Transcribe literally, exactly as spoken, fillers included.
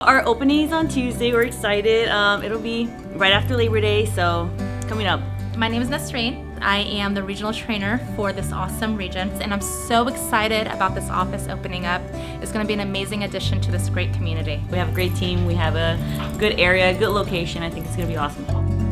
Our opening is on Tuesday. We're excited. Um, it'll be right after Labor Day, so it's coming up. My name is Nasreen. I am the regional trainer for this awesome region, and I'm so excited about this office opening up. It's going to be an amazing addition to this great community. We have a great team. We have a good area, good location. I think it's going to be awesome.